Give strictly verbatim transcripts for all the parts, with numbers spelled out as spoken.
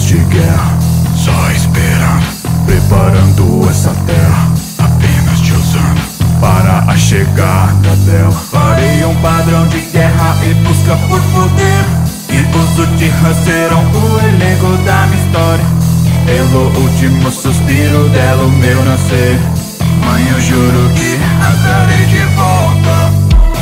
de guerra, só esperando, preparando essa terra, apenas te usando para a chegada dela. Farei um padrão de guerra e busca por poder, e uso de serão o elenco da minha história. Pelo último suspiro dela o meu nascer, mãe, eu juro que a trarei de volta.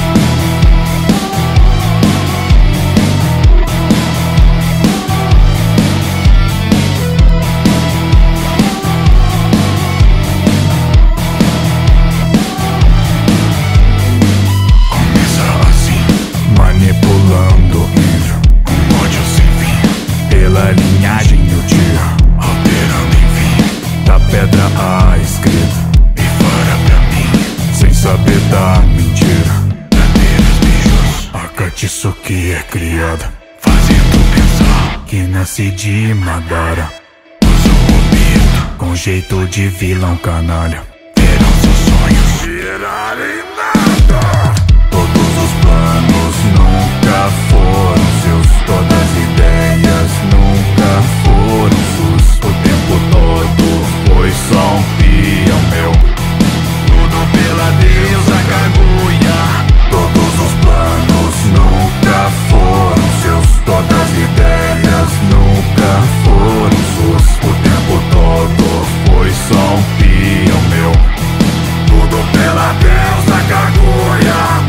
Manipulando o livro, um ódio sem fim, pela linhagem do dia, alterando enfim, da pedra a escrita, e fora pra mim, sem saber da mentira, cadeiras, bichos, a catiço que é criada, fazendo pensar que nasce de Madara. Usa o mito, com jeito de vilão canalha, terão seus sonhos virarem nada. Todos os planos nunca foram seus, todas as ideias nunca foram suas. O tempo todo foi só um peão meu, tudo pela deusa Kaguya. Todos os planos nunca foram seus, todas as ideias nunca foram suas. O tempo todo foi só um peão meu, tudo pela deusa Kaguya.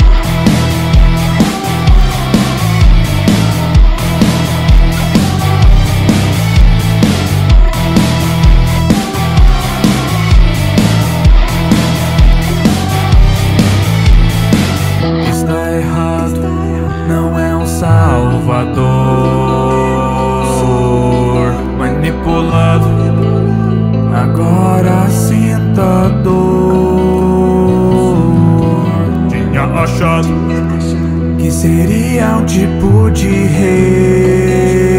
Não é um salvador manipulado, agora sinta a dor. Tinha achado que seria um tipo de rei,